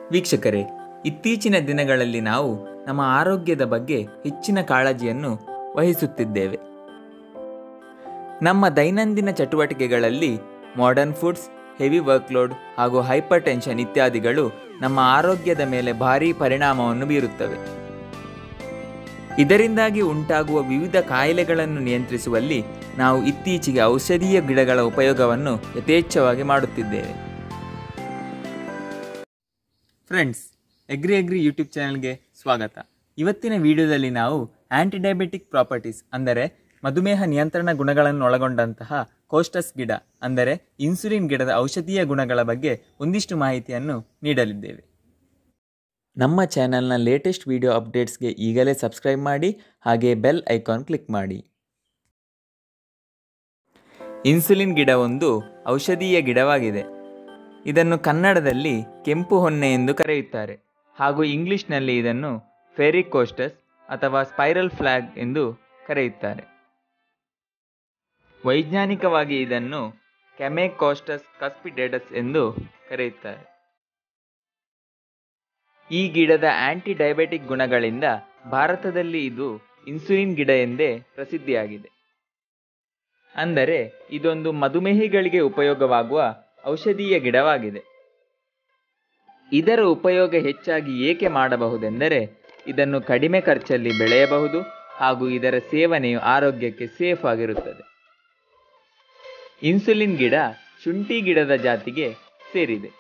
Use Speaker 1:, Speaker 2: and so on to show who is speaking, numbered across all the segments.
Speaker 1: ವೀಕ್ಷಕರೇ, ಇತ್ತೀಚಿನ ದಿನಗಳಲ್ಲಿ ನಾವು ನಮ್ಮ ಆರೋಗ್ಯದ ಬಗ್ಗೆ ಹೆಚ್ಚಿನ ಕಾಳಜಿಯನ್ನು ವಹಿಸುತ್ತಿದ್ದೇವೆ. ನಮ್ಮ ದೈನಂದಿನ ಚಟುವಟಿಕೆಗಳಲ್ಲಿ ಮಾಡರ್ನ್ ಫುಡ್ಸ್, ಹೆವಿ ವರ್ಕ್ಲೋಡ್ ಹಾಗೂ ಹೈಪರ್ ಟೆನ್ಷನ್ ಇತ್ಯಾದಿಗಳು ನಮ್ಮ ಆರೋಗ್ಯದ ಮೇಲೆ ಭಾರೀ ಪರಿಣಾಮವನ್ನು ಬೀರುತ್ತವೆ. ಇದರಿಂದಾಗಿ ಉಂಟಾಗುವ ವಿವಿಧ ಕಾಯಿಲೆಗಳನ್ನು ನಿಯಂತ್ರಿಸುವಲ್ಲಿ ನಾವು ಇತ್ತೀಚೆಗೆ ಔಷಧೀಯ ಗಿಡಗಳ ಉಪಯೋಗವನ್ನು ಯಥೇಚ್ಛವಾಗಿ ಮಾಡುತ್ತಿದ್ದೇವೆ. ಫ್ರೆಂಡ್ಸ್, ಎಗ್ರಿ ಯೂಟ್ಯೂಬ್ ಚಾನಲ್ಗೆ ಸ್ವಾಗತ. ಇವತ್ತಿನ ವಿಡಿಯೋದಲ್ಲಿ ನಾವು ಆಂಟಿಡಯಾಬಿಟಿಕ್ ಪ್ರಾಪರ್ಟೀಸ್ ಅಂದರೆ ಮಧುಮೇಹ ನಿಯಂತ್ರಣ ಗುಣಗಳನ್ನು ಒಳಗೊಂಡಂತಹ ಕೋಸ್ಟಸ್ ಗಿಡ ಅಂದರೆ ಇನ್ಸುಲಿನ್ ಗಿಡದ ಔಷಧೀಯ ಗುಣಗಳ ಬಗ್ಗೆ ಒಂದಿಷ್ಟು ಮಾಹಿತಿಯನ್ನು ನೀಡಲಿದ್ದೇವೆ. ನಮ್ಮ ಚಾನಲ್ನ ಲೇಟೆಸ್ಟ್ ವಿಡಿಯೋ ಅಪ್ಡೇಟ್ಸ್ಗೆ ಈಗಲೇ ಸಬ್ಸ್ಕ್ರೈಬ್ ಮಾಡಿ, ಹಾಗೆ ಬೆಲ್ ಐಕಾನ್ ಕ್ಲಿಕ್ ಮಾಡಿ. ಇನ್ಸುಲಿನ್ ಗಿಡ ಒಂದು ಔಷಧೀಯ ಗಿಡವಾಗಿದೆ. ಇದನ್ನು ಕನ್ನಡದಲ್ಲಿ ಕೆಂಪು ಹೊನ್ನೆ ಎಂದು ಕರೆಯುತ್ತಾರೆ ಹಾಗೂ ಇಂಗ್ಲಿಷ್ನಲ್ಲಿ ಇದನ್ನು ಫೆರಿಕೋಸ್ಟಸ್ ಅಥವಾ ಸ್ಪೈರಲ್ ಫ್ಲಾಗ್ ಎಂದು ಕರೆಯುತ್ತಾರೆ. ವೈಜ್ಞಾನಿಕವಾಗಿ ಇದನ್ನು ಕ್ಯಾಮೆಕೋಸ್ಟಸ್ ಕಸ್ಪಿಡೆಡಸ್ ಎಂದು ಕರೆಯುತ್ತಾರೆ. ಈ ಗಿಡದ ಆಂಟಿ ಡಯಾಬಿಟಿಕ್ ಗುಣಗಳಿಂದ ಭಾರತದಲ್ಲಿ ಇದು ಇನ್ಸುಲಿನ್ ಗಿಡ ಎಂದೇ ಪ್ರಸಿದ್ಧಿಯಾಗಿದೆ. ಅಂದರೆ ಇದೊಂದು ಮಧುಮೇಹಿಗಳಿಗೆ ಉಪಯೋಗವಾಗುವ ಔಷಧೀಯ ಗಿಡವಾಗಿದೆ. ಇದರ ಉಪಯೋಗ ಹೆಚ್ಚಾಗಿ ಏಕೆ ಮಾಡಬಹುದೆಂದರೆ ಇದನ್ನು ಕಡಿಮೆ ಖರ್ಚಲ್ಲಿ ಬೆಳೆಯಬಹುದು ಹಾಗೂ ಇದರ ಸೇವನೆಯು ಆರೋಗ್ಯಕ್ಕೆ ಸೇಫ್ ಆಗಿರುತ್ತದೆ. ಇನ್ಸುಲಿನ್ ಗಿಡ ಶುಂಠಿ ಗಿಡದ ಜಾತಿಗೆ ಸೇರಿದೆ.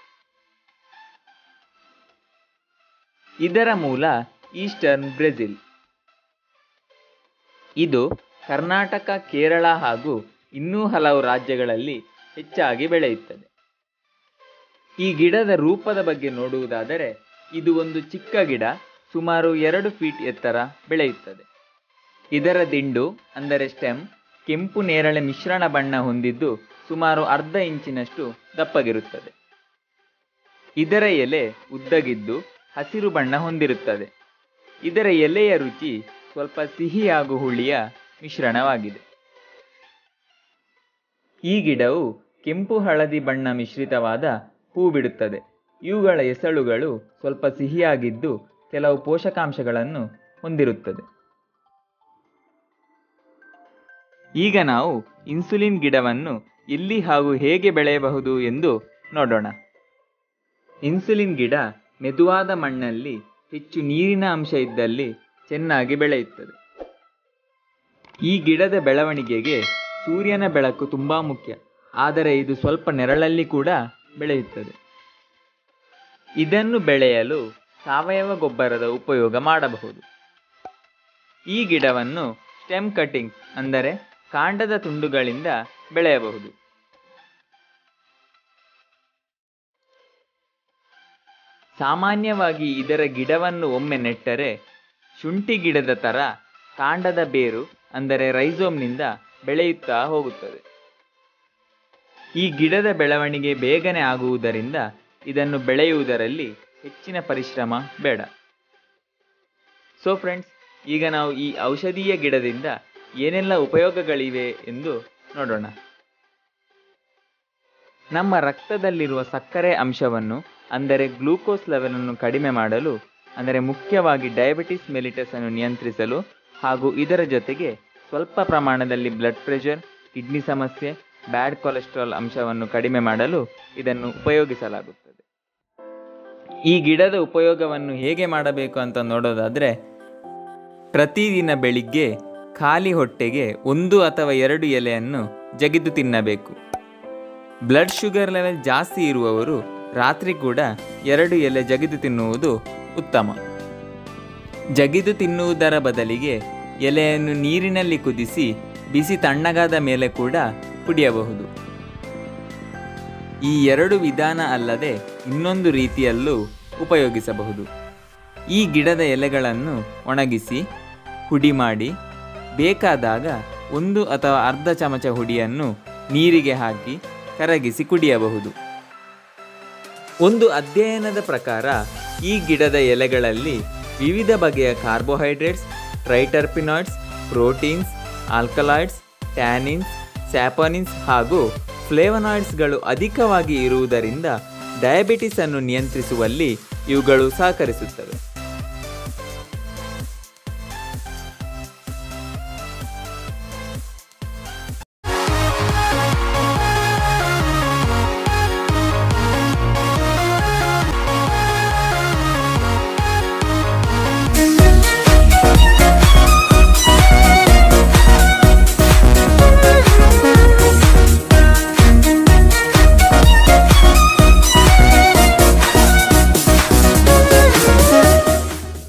Speaker 1: ಇದರ ಮೂಲ ಈಸ್ಟರ್ನ್ ಬ್ರೆಜಿಲ್. ಇದು ಕರ್ನಾಟಕ, ಕೇರಳ ಹಾಗೂ ಇನ್ನೂ ಹಲವು ರಾಜ್ಯಗಳಲ್ಲಿ ಹೆಚ್ಚಾಗಿ ಬೆಳೆಯುತ್ತದೆ. ಈ ಗಿಡದ ರೂಪದ ಬಗ್ಗೆ ನೋಡುವುದಾದರೆ ಇದು ಒಂದು ಚಿಕ್ಕ ಗಿಡ, ಸುಮಾರು 2 ಫೀಟ್ ಎತ್ತರ ಬೆಳೆಯುತ್ತದೆ. ಇದರ ದಿಂಡು ಅಂದರೆ ಸ್ಟೆಮ್ ಕೆಂಪು ನೇರಳೆ ಮಿಶ್ರಣ ಬಣ್ಣ ಹೊಂದಿದ್ದು ಸುಮಾರು ಅರ್ಧ ಇಂಚಿನಷ್ಟು ದಪ್ಪಗಿರುತ್ತದೆ. ಇದರ ಎಲೆ ಉದ್ದಗಿದ್ದು ಹಸಿರು ಬಣ್ಣ ಹೊಂದಿರುತ್ತದೆ. ಇದರ ಎಲೆಯ ರುಚಿ ಸ್ವಲ್ಪ ಸಿಹಿ ಹಾಗೂ ಹುಳಿಯ ಮಿಶ್ರಣವಾಗಿದೆ. ಈ ಗಿಡವು ಕೆಂಪು ಹಳದಿ ಬಣ್ಣ ಮಿಶ್ರಿತವಾದ ಹೂ ಬಿಡುತ್ತದೆ. ಇವುಗಳ ಎಸಳುಗಳು ಸ್ವಲ್ಪ ಸಿಹಿಯಾಗಿದ್ದು ಕೆಲವು ಪೋಷಕಾಂಶಗಳನ್ನು ಹೊಂದಿರುತ್ತದೆ. ಈಗ ನಾವು ಇನ್ಸುಲಿನ್ ಗಿಡವನ್ನು ಎಲ್ಲಿ ಹಾಗೂ ಹೇಗೆ ಬೆಳೆಯಬಹುದು ಎಂದು ನೋಡೋಣ. ಇನ್ಸುಲಿನ್ ಗಿಡ ಮೆದುವಾದ ಮಣ್ಣಲ್ಲಿ ಹೆಚ್ಚು ನೀರಿನ ಅಂಶ ಇದ್ದಲ್ಲಿ ಚೆನ್ನಾಗಿ ಬೆಳೆಯುತ್ತದೆ. ಈ ಗಿಡದ ಬೆಳವಣಿಗೆಗೆ ಸೂರ್ಯನ ಬೆಳಕು ತುಂಬ ಮುಖ್ಯ, ಆದರೆ ಇದು ಸ್ವಲ್ಪ ನೆರಳಲ್ಲಿ ಕೂಡ ಬೆಳೆಯುತ್ತದೆ. ಇದನ್ನು ಬೆಳೆಯಲು ಸಾವಯವ ಗೊಬ್ಬರದ ಉಪಯೋಗ ಮಾಡಬಹುದು. ಈ ಗಿಡವನ್ನು ಸ್ಟೆಮ್ ಕಟಿಂಗ್ ಅಂದರೆ ಕಾಂಡದ ತುಂಡುಗಳಿಂದ ಬೆಳೆಯಬಹುದು. ಸಾಮಾನ್ಯವಾಗಿ ಇದರ ಗಿಡವನ್ನು ಒಮ್ಮೆ ನೆಟ್ಟರೆ ಶುಂಠಿ ಗಿಡದ ಥರ ಕಾಂಡದ ಬೇರು ಅಂದರೆ ರೈಸೋಮ್ನಿಂದ ಬೆಳೆಯುತ್ತಾ ಹೋಗುತ್ತದೆ. ಈ ಗಿಡದ ಬೆಳವಣಿಗೆ ಬೇಗನೆ ಆಗುವುದರಿಂದ ಇದನ್ನು ಬೆಳೆಯುವುದರಲ್ಲಿ ಹೆಚ್ಚಿನ ಪರಿಶ್ರಮ ಬೇಡ. ಸೊ ಫ್ರೆಂಡ್ಸ್, ಈಗ ನಾವು ಈ ಔಷಧೀಯ ಗಿಡದಿಂದ ಏನೆಲ್ಲ ಉಪಯೋಗಗಳಿವೆ ಎಂದು ನೋಡೋಣ. ನಮ್ಮ ರಕ್ತದಲ್ಲಿರುವ ಸಕ್ಕರೆ ಅಂಶವನ್ನು ಅಂದರೆ ಗ್ಲೂಕೋಸ್ ಲೆವೆಲನ್ನು ಕಡಿಮೆ ಮಾಡಲು, ಅಂದರೆ ಮುಖ್ಯವಾಗಿ ಡಯಾಬಿಟಿಸ್ ಮೆಲಿಟಸ್ ಅನ್ನು ನಿಯಂತ್ರಿಸಲು ಹಾಗೂ ಇದರ ಜೊತೆಗೆ ಸ್ವಲ್ಪ ಪ್ರಮಾಣದಲ್ಲಿ ಬ್ಲಡ್ ಪ್ರೆಷರ್, ಕಿಡ್ನಿ ಸಮಸ್ಯೆ, ಬ್ಯಾಡ್ ಕೊಲೆಸ್ಟ್ರಾಲ್ ಅಂಶವನ್ನು ಕಡಿಮೆ ಮಾಡಲು ಇದನ್ನು ಉಪಯೋಗಿಸಲಾಗುತ್ತದೆ. ಈ ಗಿಡದ ಉಪಯೋಗವನ್ನು ಹೇಗೆ ಮಾಡಬೇಕು ಅಂತ ನೋಡೋದಾದರೆ, ಪ್ರತಿದಿನ ಬೆಳಿಗ್ಗೆ ಖಾಲಿ ಹೊಟ್ಟೆಗೆ 1 ಅಥವಾ 2 ಎಲೆಯನ್ನು ಜಗಿದು ತಿನ್ನಬೇಕು. ಬ್ಲಡ್ ಶುಗರ್ ಲೆವೆಲ್ ಜಾಸ್ತಿ ಇರುವವರು ರಾತ್ರಿ ಕೂಡ 2 ಎಲೆ ಜಗಿದು ತಿನ್ನುವುದು ಉತ್ತಮ. ಜಗಿದು ತಿನ್ನುವುದರ ಬದಲಿಗೆ ಎಲೆಯನ್ನು ನೀರಿನಲ್ಲಿ ಕುದಿಸಿ ಬಿಸಿ ತಣ್ಣಗಾದ ಮೇಲೆ ಕೂಡ ಕುಡಿಯಬಹುದು. ಈ 2 ವಿಧಾನ ಅಲ್ಲದೆ ಇನ್ನೊಂದು ರೀತಿಯಲ್ಲೂ ಉಪಯೋಗಿಸಬಹುದು. ಈ ಗಿಡದ ಎಲೆಗಳನ್ನು ಒಣಗಿಸಿ ಹುಡಿ ಮಾಡಿ ಬೇಕಾದಾಗ 1 ಅಥವಾ ಅರ್ಧ ಚಮಚ ಹುಡಿಯನ್ನು ನೀರಿಗೆ ಹಾಕಿ ಕರಗಿಸಿ ಕುಡಿಯಬಹುದು. ಒಂದು ಅಧ್ಯಯನದ ಪ್ರಕಾರ ಈ ಗಿಡದ ಎಲೆಗಳಲ್ಲಿ ವಿವಿಧ ಬಗೆಯ carbohydrates, triterpenoids, proteins, alkaloids, tannins, saponins ಹಾಗೂ ಫ್ಲೇವನಾಯ್ಡ್ಸ್ಗಳು ಅಧಿಕವಾಗಿ ಇರುವುದರಿಂದ ಡಯಾಬಿಟಿಸ್ ಅನ್ನು ನಿಯಂತ್ರಿಸುವಲ್ಲಿ ಇವುಗಳು ಸಹಕರಿಸುತ್ತವೆ.